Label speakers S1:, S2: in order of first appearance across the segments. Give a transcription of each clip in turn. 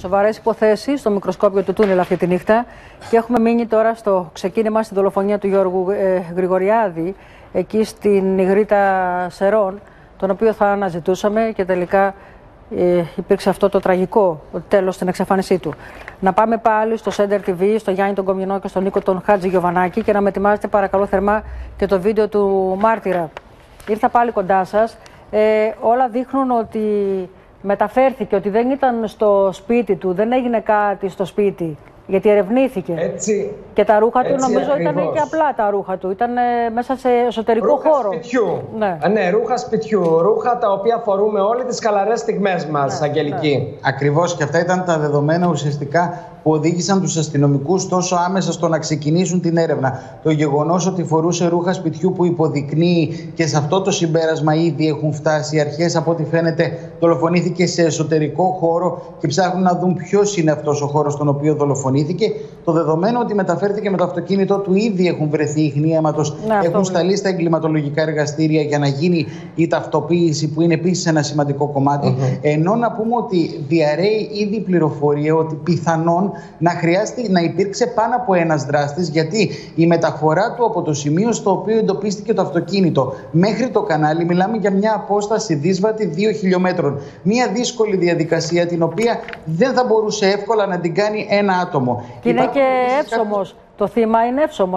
S1: σοβαρές υποθέσεις στο μικροσκόπιο του τούνελ αυτή τη νύχτα και έχουμε μείνει τώρα στο ξεκίνημα στη δολοφονία του Γιώργου Γρηγοριάδη εκεί στην Ιγρήτα Σερών, τον οποίο θα αναζητούσαμε και τελικά υπήρξε αυτό το τραγικό τέλος στην εξαφάνισή του. Να πάμε πάλι στο Center TV, στο Γιάννη τον Κομινό και στον Νίκο τον Χάτζη Γιοβανάκη και να με ετοιμάζετε παρακαλώ θερμά και το βίντεο του μάρτυρα. Ήρθα πάλι κοντά σας. Όλα δείχνουν ότι μεταφέρθηκε, ότι δεν ήταν στο σπίτι του, δεν έγινε κάτι στο σπίτι, γιατί ερευνήθηκε.
S2: Έτσι,
S1: και τα ρούχα του νομίζω
S2: ακριβώς.
S1: ήταν και απλά τα ρούχα του, ήταν μέσα σε εσωτερικό
S2: ρούχα
S1: χώρο.
S2: Σπιτιού.
S1: Ναι,
S2: ρούχα σπιτιού, ρούχα τα οποία φορούμε όλοι τις χαλαρές στιγμές μας, Αγγελική.
S3: Ναι. Ακριβώς, και αυτά ήταν τα δεδομένα ουσιαστικά που οδήγησαν τους αστυνομικούς τόσο άμεσα στο να ξεκινήσουν την έρευνα. Το γεγονός ότι φορούσε ρούχα σπιτιού που υποδεικνύει και σε αυτό το συμπέρασμα ήδη έχουν φτάσει οι αρχές, από ό,τι φαίνεται δολοφονήθηκε σε εσωτερικό χώρο και ψάχνουν να δουν ποιος είναι αυτός ο χώρος στον οποίο δολοφονήθηκε. Το δεδομένο ότι μεταφέρθηκε με το αυτοκίνητό του, ήδη έχουν βρεθεί ίχνη αίματος, έχουν σταλεί στα εγκληματολογικά εργαστήρια για να γίνει η ταυτοποίηση, που είναι επίσης ένα σημαντικό κομμάτι. Ενώ να πούμε ότι διαρρέει ήδη πληροφορία ότι πιθανόν να χρειάζεται να υπήρξε πάνω από ένας δράστης, γιατί η μεταφορά του από το σημείο στο οποίο εντοπίστηκε το αυτοκίνητο μέχρι το κανάλι, μιλάμε για μια απόσταση δύσβατη 2 χιλιόμετρων. Μια δύσκολη διαδικασία, την οποία δεν θα μπορούσε εύκολα να την κάνει ένα άτομο.
S1: Και είναι και εύσωμος. Το θύμα είναι εύσωμο,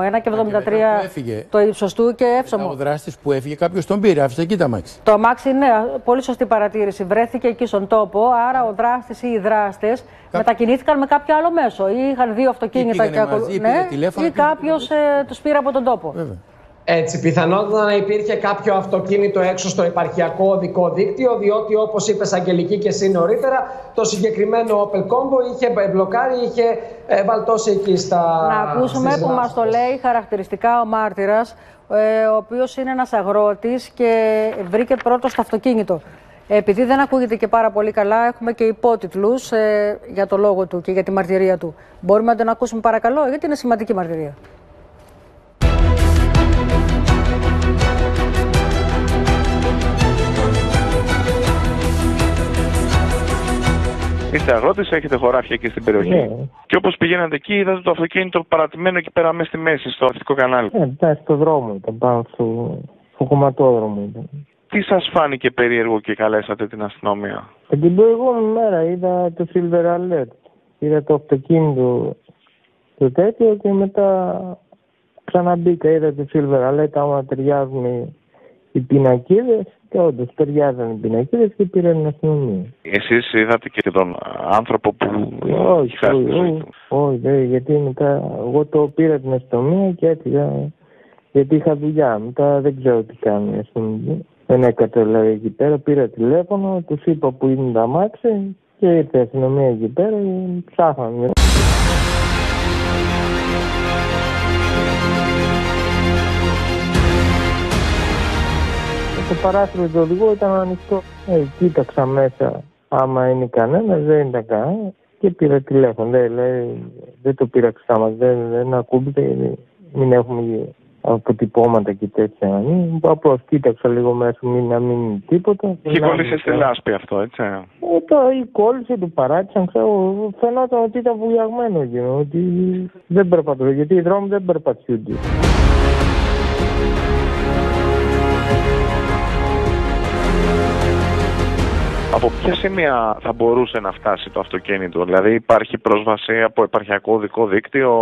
S1: 1,73 το ύψος του και εύσωμο.
S4: Ο δράστης που έφυγε, κάποιος τον πήρε, άφησε εκεί τα αμάξι.
S1: Το αμάξι, ναι, πολύ σωστή παρατήρηση. Βρέθηκε εκεί στον τόπο, άρα ο δράστης ή οι δράστες μετακινήθηκαν με κάποιο άλλο μέσο. Ή είχαν δύο αυτοκίνητα ή κάποιος τους πήρε από τον τόπο.
S4: Βέβαια.
S2: Έτσι, πιθανότατα να υπήρχε κάποιο αυτοκίνητο έξω στο επαρχιακό οδικό δίκτυο, διότι όπως είπες Αγγελική και εσύ νωρίτερα, το συγκεκριμένο Opel Combo είχε μπλοκάρει, είχε βαλτώσει εκεί στα...
S1: Να ακούσουμε που μας το λέει χαρακτηριστικά ο μάρτυρας, ο οποίος είναι ένας αγρότης και βρήκε πρώτος το αυτοκίνητο. Επειδή δεν ακούγεται και πάρα πολύ καλά, έχουμε και υπότιτλους για το λόγο του και για τη μαρτυρία του. Μπορούμε να τον ακούσουμε παρακαλώ, γιατί είναι σημαντική μαρτυρία.
S5: Είστε αγρότης, έχετε χωράφια εκεί στην περιοχή.
S6: Ναι.
S5: Και όπως πηγαίνατε εκεί, είδατε το αυτοκίνητο παρατημένο εκεί πέρα μέσα στη μέση, στο αστικό κανάλι.
S6: Ναι, στο δρόμο ήταν, πάνω στο κομματόδρομο ήταν.
S5: Τι σας φάνηκε περίεργο και καλέσατε την αστυνομία?
S6: Την προηγούμενη μέρα είδα το Silver Alert. Είδα το αυτοκίνητο το τέτοιο και μετά ξαναμπήκα. Είδα το Silver Alert, άμα ταιριάζουν οι πινακίδες. Και όντως ταιριάζαν οι πινακίδες και πήραν την αστυνομία.
S5: Εσείς είδατε και τον άνθρωπο που είχε χάσει τη ζωή του?
S6: Όχι, γιατί μετά εγώ το πήρα την αστυνομία και έτσι, γιατί είχα δουλειά. Μετά δεν ξέρω τι κάνει η αστυνομία. Δεν έκατα δηλαδή εκεί πέρα, πήρα τηλέφωνο, τους είπα που είναι τα αμάξι και ήρθε η αστυνομία εκεί πέρα και ψάχνανε. Το παράθυρο του οδηγού ήταν ανοιχτό. Κοίταξα μέσα άμα είναι κανένα, δεν ήταν κανένα και πήρα τηλέφωνο. Δεν το πήρα ξάμα, δεν ακούγεται, μην έχουμε αποτυπώματα και τέτοια. Απλώς κοίταξα λίγο μέσα, να μην είναι τίποτα.
S5: Και κόλλησε στη λάσπη αυτό, έτσι?
S6: Η κόλλησε, του παράτησαν, ξέρω, φαινόταν ότι ήταν βουλιαγμένο εκείνο, ότι δεν περπατούσε, γιατί οι δρόμοι δεν περπατιούνται.
S5: Από ποια σημεία θα μπορούσε να φτάσει το αυτοκίνητο? Δηλαδή υπάρχει πρόσβαση από επαρχιακό οδικό δίκτυο?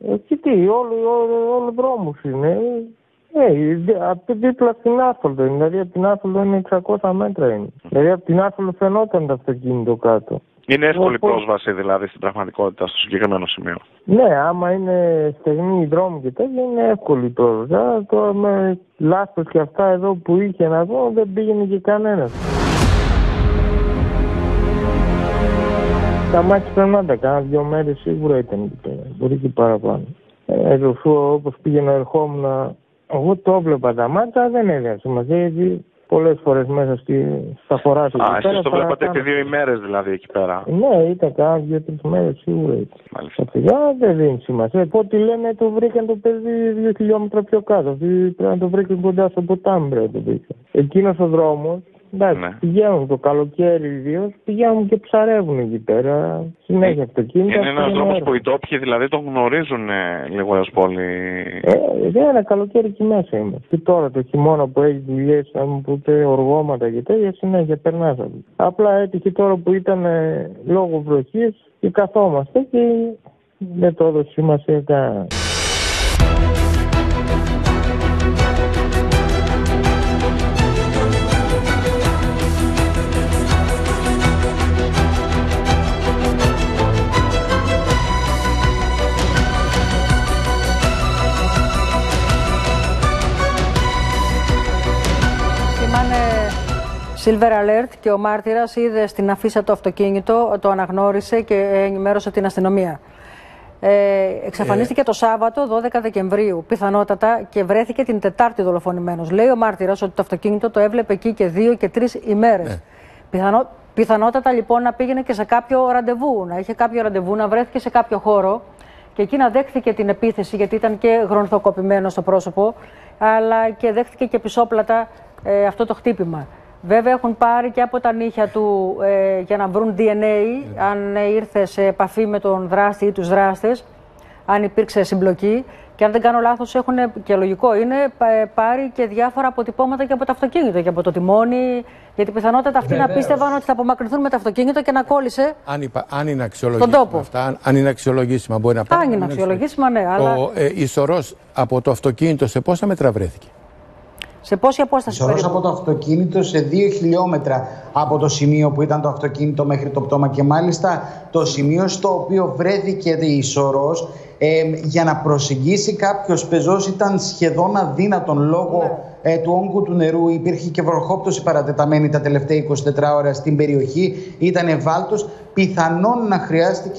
S6: Όλο δρόμος είναι. Δίπλα στην άσφαλτο, δηλαδή από την άσφαλτο είναι 600 μέτρα είναι. Δηλαδή από την άσφαλτο φαινόταν το αυτοκίνητο κάτω.
S5: Είναι εύκολη πρόσβαση δηλαδή στην πραγματικότητα στο συγκεκριμένο σημείο?
S6: Ναι, άμα είναι στεγνή η δρόμη και τέτοια είναι εύκολη πρόσβαση. Τώρα με λάστος και αυτά εδώ που είχε να δω δεν πήγαινε και κανένας. Τα μάτια πρέπει να τα κάνα 2 μέρες σίγουρα ήταν εκεί πέρα, μπορεί και παραπάνω. Εδώ όπως πήγαινα ερχόμουν, εγώ το έβλεπα τα μάτια, δεν έδινε σημασία γιατί πολλές φορές μέσα στα χωρά σου.
S5: Εσείς το βλέπατε επί 2 ημέρες δηλαδή εκεί πέρα?
S6: Ναι, ήταν κάνα 2-3 μέρες σίγουρα ήταν.
S5: Μάλιστα.
S6: Δεν δίνει σημασία. Από ό,τι λένε το βρήκαν το παιδί 2 χιλιόμετρα πιο κάτω. Πρέπει να το βρήκαν κοντά στο ποτάμι. Εκείνος ο δρόμος Εντάξει,
S5: Ναι.
S6: πηγαίνουν το καλοκαίρι ιδίως, πηγαίνουν και ψαρεύουν εκεί πέρα. Συνέχεια αυτοκίνητα.
S5: Είναι ένας δρόμος που οι τόπιοι δηλαδή τον γνωρίζουν λίγο έως πολύ.
S6: Ένα καλοκαίρι εκεί μέσα είμαι. Και τώρα το χειμώνα που έχει δουλειές, αν μου πούτε οργώματα και τέτοια, συνέχεια περνάς. Απλά έτυχε τώρα που ήταν λόγω βροχής και καθόμαστε και δεν το έδωσε σημασία κανένα.
S1: Silver Alert και ο μάρτυρας είδε στην αφίσα το αυτοκίνητο, το αναγνώρισε και ενημέρωσε την αστυνομία. Εξαφανίστηκε το Σάββατο 12 Δεκεμβρίου, πιθανότατα, και βρέθηκε την Τετάρτη δολοφονημένος. Λέει ο μάρτυρας ότι το αυτοκίνητο το έβλεπε εκεί και 2 και 3 ημέρες. Πιθανότατα λοιπόν να πήγαινε και σε κάποιο ραντεβού, να είχε κάποιο ραντεβού, να βρέθηκε σε κάποιο χώρο και εκεί να δέχθηκε την επίθεση, γιατί ήταν και γρονθοκοπημένο στο πρόσωπο, αλλά και δέχθηκε και πισόπλατα αυτό το χτύπημα. Βέβαια έχουν πάρει και από τα νύχια του για να βρουν DNA, αν ήρθε σε επαφή με τον δράστη ή τους δράστες, αν υπήρξε συμπλοκή. Και αν δεν κάνω λάθος, έχουν, και λογικό είναι, πάρει και διάφορα αποτυπώματα και από το αυτοκίνητο και από το τιμόνι, γιατί πιθανότατα αυτοί να πίστευαν ότι θα απομακρυνθούν με το αυτοκίνητο και να κόλλησε
S4: αν είναι αξιολογήσιμα αυτά, αν είναι αξιολογήσιμα μπορεί να πάρει.
S1: Αν είναι αξιολογήσιμα, ναι. Αλλά...
S4: Η σωρός από το αυτοκίνητο σε πόσα μέτρα βρέθηκε?
S1: Σε πόση απόσταση?
S3: Σωρός από το αυτοκίνητο σε 2 χιλιόμετρα από το σημείο που ήταν το αυτοκίνητο μέχρι το πτώμα, και μάλιστα το σημείο στο οποίο βρέθηκε η σωρός, για να προσεγγίσει κάποιος πεζός ήταν σχεδόν αδύνατον λόγω του όγκου του νερού. Υπήρχε και βροχόπτωση παρατεταμένη τα τελευταία 24 ώρα στην περιοχή. Ήταν ευάλωτος. Πιθανόν να χρειάστηκε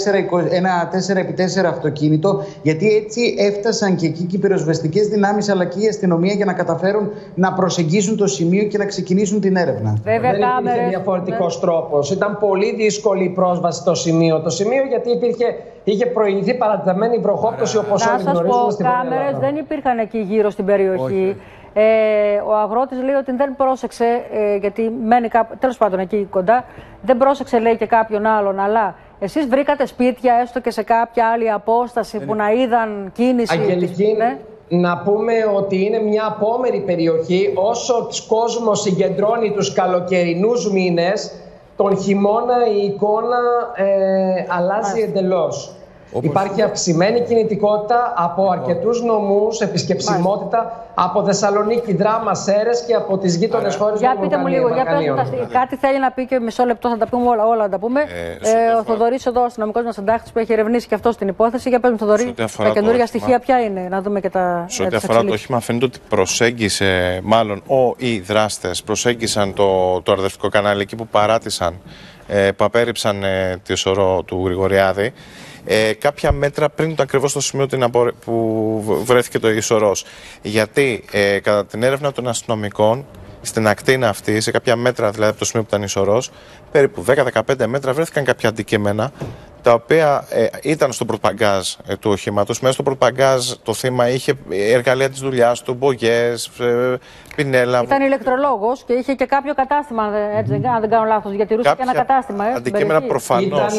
S3: ένα 4x4 αυτοκίνητο, γιατί έτσι έφτασαν και εκεί και οι πυροσβεστικές δυνάμεις αλλά και η αστυνομία για να καταφέρουν να προσεγγίσουν το σημείο και να ξεκινήσουν την έρευνα.
S1: Βέβαια,
S2: δεν υπήρχε διαφορετικός τρόπος. Ήταν πολύ δύσκολη η πρόσβαση στο σημείο. Το σημείο γιατί είχε προηγηθεί παρατεταμένη βροχόπτωση, όπως όλοι γνωρίζουμε στην Ελλάδα.
S1: Κάμερες δεν υπήρχαν εκεί γύρω στην περιοχή. Ο αγρότης λέει ότι δεν πρόσεξε, γιατί μένει τέλος πάντων εκεί κοντά, δεν πρόσεξε, λέει, και κάποιον άλλον. Αλλά εσείς βρήκατε σπίτια έστω και σε κάποια άλλη απόσταση που να είδαν κίνηση?
S2: Αγγελική, να πούμε ότι είναι μια απόμερη περιοχή. Όσο ο κόσμος συγκεντρώνει τους καλοκαιρινούς μήνες, τον χειμώνα η εικόνα αλλάζει εντελώς. Υπάρχει αυξημένη κινητικότητα από αρκετούς νομούς, επισκεψιμότητα από Θεσσαλονίκη, Δράμα, Σέρρες και από τις γείτονες χώρες.
S1: Για πείτε μου λίγο, για πες, κάτι θέλει να πει και μισό λεπτό, θα τα πούμε όλα να τα πούμε. Ο Θοδωρής εδώ, ο αστυνομικός μας συντάκτης που έχει ερευνήσει και αυτό την υπόθεση. Για πες μου, Θοδωρή, τα καινούργια στοιχεία ποια είναι, να δούμε και τα.
S7: Σε ό,τι αφορά το όχημα, φαίνεται ότι προσέγγισε, μάλλον οι δράστες προσέγγισαν το αρδευτικό κανάλι εκεί που παράτησαν, που απέρριψαν τη σωρό του Γρηγοριάδη. Κάποια μέτρα πριν ακριβώς το σημείο που βρέθηκε το ισορρός. Γιατί κατά την έρευνα των αστυνομικών, στην ακτίνα αυτή, σε κάποια μέτρα δηλαδή από το σημείο που ήταν ισορρός, περίπου 10-15 μέτρα βρέθηκαν κάποια αντικείμενα τα οποία ήταν στο πορτμπαγκάζ του οχήματος. Μέσα στο πορτμπαγκάζ το θύμα είχε εργαλεία της δουλειάς του, μπογιές, πινέλα.
S1: Ήταν ηλεκτρολόγος και είχε και κάποιο κατάστημα, έτσι, αν δεν κάνω λάθος, γιατί ρούσε και ένα κατάστημα.
S7: Αντικείμενα προφανώς.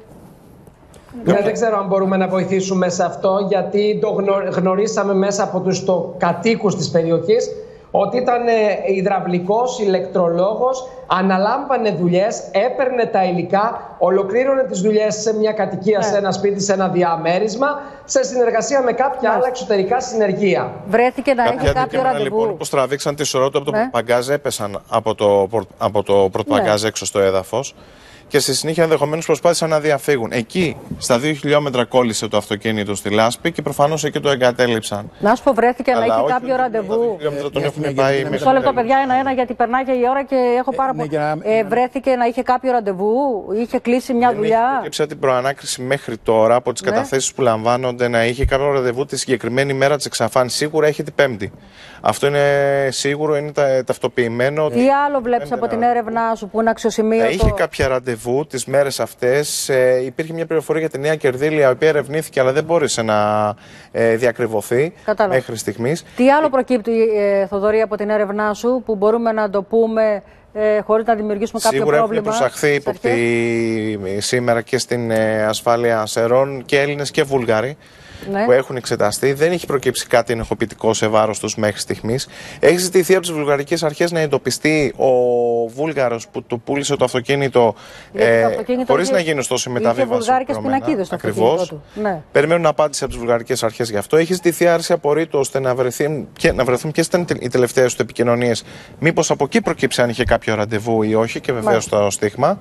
S2: Δεν ξέρω αν μπορούμε να βοηθήσουμε σε αυτό, γιατί το γνωρίσαμε μέσα από τους κατοίκους της περιοχής ότι ήταν υδραυλικός, ηλεκτρολόγος, αναλάμβανε δουλειές, έπαιρνε τα υλικά, ολοκλήρωνε τις δουλειές σε μια κατοικία, σε ένα σπίτι, σε ένα διαμέρισμα, σε συνεργασία με κάποια άλλα εξωτερικά συνεργεία.
S1: Βρέθηκε να έχει κάποιο ραντεβού.
S7: Λοιπόν, όπως τραβήξαν τη σωρό του από το πορτμπαγκάζ, έπεσαν από το πορτμπαγκάζ έξω στο έδαφος. Και στη συνέχεια ενδεχομένως προσπάθησαν να διαφύγουν. Εκεί, στα 2 χιλιόμετρα, κόλλησε το αυτοκίνητο στη λάσπη και προφανώς εκεί το εγκατέλειψαν.
S1: Να σου πω, βρέθηκε να έχει κάποιο ραντεβού.
S7: Τον έχουν πάει.
S1: Μισό λεπτό, παιδιά, ένα-ένα, γιατί περνάει και η ώρα και έχω πάρα πολύ. Βρέθηκε να είχε κάποιο ραντεβού, είχε κλείσει μια δουλειά.
S7: Έκρυψα την προανάκριση μέχρι τώρα από τις καταθέσεις που λαμβάνονται να είχε κάποιο ραντεβού τη συγκεκριμένη μέρα της εξαφάνισης. Σίγουρα έχει την Πέμπτη. Αυτό είναι σίγουρο, είναι ταυτοποιημένο.
S1: Τι άλλο βλέπεις από την έρευνά σου που είναι αξιοσημείωτο?
S7: Είχε κάποια ραντεβού ραντεβού τις μέρες αυτές. Υπήρχε μια πληροφορία για τη Νέα Κερδίλια, η οποία ερευνήθηκε αλλά δεν μπόρεσε να διακριβωθεί μέχρι στιγμής.
S1: Τι άλλο προκύπτει, Θοδωρή, από την έρευνά σου που μπορούμε να το πούμε χωρίς να δημιουργήσουμε κάποιο
S7: πρόβλημα?
S1: Σίγουρα
S7: έχουν προσαχθεί ύποπτοι σήμερα και στην ασφάλεια Σερών και Έλληνες και Βούλγαροι. Ναι. Που έχουν εξεταστεί. Δεν έχει προκύψει κάτι ενοχοποιητικό σε βάρος τους μέχρι στιγμής. Έχει ζητηθεί από τις βουλγαρικές αρχές να εντοπιστεί ο Βούλγαρος που του πούλησε το αυτοκίνητο, χωρίς να γίνει ωστόσο η μεταβίβαση.
S1: Είχε βουλγάρικες πινακίδες στο αυτοκίνητο του. Ναι.
S7: Περιμένουν απάντηση από τις βουλγαρικές αρχές γι' αυτό. Έχει ζητηθεί άρση απορρίτου ώστε να βρεθούν ποιες ήταν οι τελευταίες του επικοινωνίες. Μήπως από εκεί προκύψει αν είχε κάποιο ραντεβού ή όχι, και βεβαίως το στίγμα.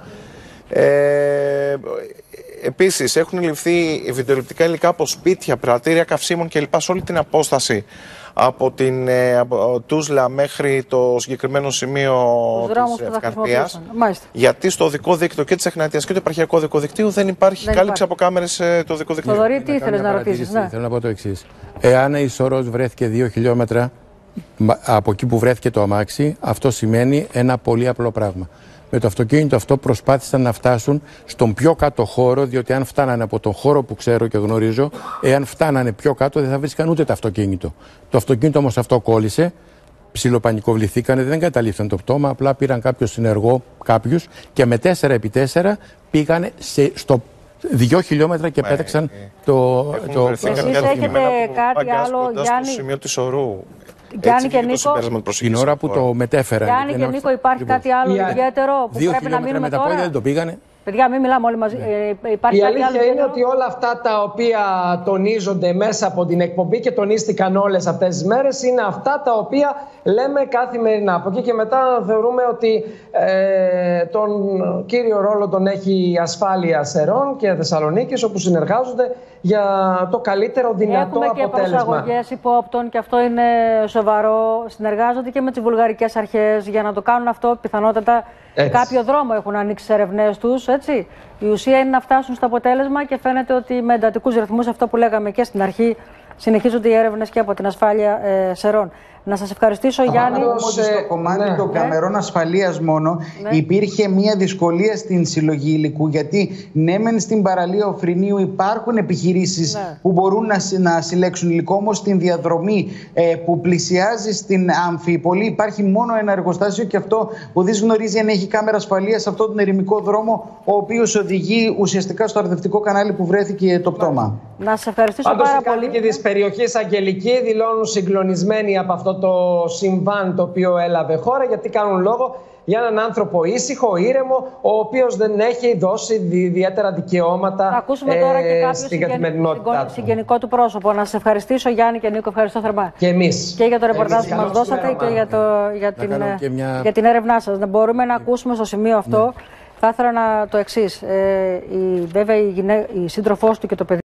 S7: Επίσης, έχουν ληφθεί βιντεοληπτικά υλικά από σπίτια, πρατήρια καυσίμων κλπ. Σε όλη την απόσταση από την Τούσλα μέχρι το συγκεκριμένο σημείο της Ευκαρπίας. Γιατί στο οδικό δίκτυο και της Εχνατίας και το επαρχιακό οδικό δικτύου δεν υπάρχει κάλυψη από κάμερες το οδικό δίκτυο.
S1: Θοδωρή, τι ήθελες να ρωτήσεις?
S4: Θέλω να πω το εξής. Εάν η Σωρός βρέθηκε 2 χιλιόμετρα από εκεί που βρέθηκε το αμάξι, αυτό σημαίνει ένα πολύ απλό πράγμα. Με το αυτοκίνητο αυτό προσπάθησαν να φτάσουν στον πιο κάτω χώρο, διότι αν φτάνανε από τον χώρο που ξέρω και γνωρίζω, εάν φτάνανε πιο κάτω δεν θα βρίσκαν ούτε το αυτοκίνητο. Το αυτοκίνητο όμως αυτό κόλλησε, ψιλοπανικοβληθήκανε, δεν καταλήφθηκαν το πτώμα, απλά πήραν κάποιο συνεργό, κάποιους, και με 4x4 πήγανε στο 2 χιλιόμετρα και πέταξαν το.
S1: Εσείς έχετε κάτι άλλο, Γιάννη?
S7: Στο σημείο της Ορού.
S1: Γιάννη και Νίκο,
S4: την ώρα που το μετέφεραν.
S1: Γιάννη και Νίκο, υπάρχει κάτι άλλο ιδιαίτερο που πρέπει να μείνουμε τώρα?
S4: Δεν το πήγανε.
S1: Παιδιά, μην μιλάμε όλοι μαζί.
S2: Η αλήθεια είναι ότι όλα αυτά τα οποία τονίζονται μέσα από την εκπομπή και τονίστηκαν όλες αυτές τις μέρες είναι αυτά τα οποία λέμε καθημερινά. Από εκεί και μετά θεωρούμε ότι τον κύριο ρόλο τον έχει η ασφάλεια Σερών και Θεσσαλονίκης, όπου συνεργάζονται για το καλύτερο δυνατό αποτέλεσμα.
S1: Έχουμε και προσαγωγές υπόπτων και αυτό είναι σοβαρό. Συνεργάζονται και με τις βουλγαρικές αρχές για να το κάνουν αυτό. Πιθανότατα κάποιο δρόμο έχουν ανοίξει στις ερευνές τους. Έτσι. Η ουσία είναι να φτάσουν στο αποτέλεσμα και φαίνεται ότι με εντατικούς ρυθμούς, αυτό που λέγαμε και στην αρχή, συνεχίζονται οι έρευνες και από την ασφάλεια Σερών. Να σας ευχαριστήσω, Γιάννη.
S3: Στο κομμάτι των καμερών ασφαλείας μόνο υπήρχε μια δυσκολία στην συλλογή υλικού, γιατί ναι μεν στην παραλία Οφρινίου υπάρχουν επιχειρήσεις που μπορούν να συλλέξουν υλικό, όμως στην διαδρομή που πλησιάζει στην Αμφίπολη υπάρχει μόνο ένα εργοστάσιο και αυτό που δεν γνωρίζει αν έχει κάμερα ασφαλείας σε αυτόν τον ερημικό δρόμο, ο οποίος οδηγεί ουσιαστικά στο αρδευτικό κανάλι που βρέθηκε το πτώμα.
S1: Να σας ευχαριστήσω πάρα πολύ.
S2: Οι κάτοικοι της περιοχής Αγγελική δηλώνουν συγκλονισμένοι από αυτό το συμβάν το οποίο έλαβε χώρα, γιατί κάνουν λόγο για έναν άνθρωπο ήσυχο, ήρεμο, ο οποίος δεν έχει δώσει ιδιαίτερα δικαιώματα.
S1: Θα ακούσουμε τώρα και
S2: στην καθημερινότητα.
S1: Συγγενικό του πρόσωπο. Να σας ευχαριστήσω, Γιάννη και Νίκο, ευχαριστώ θερμά.
S2: Και εμείς.
S1: Και για το ρεπορτάζ που μας δώσατε και για την έρευνά σας. Να μπορούμε να ακούσουμε στο σημείο αυτό. Θα ήθελα το εξής. Βέβαια η σύντροφός του και το παιδί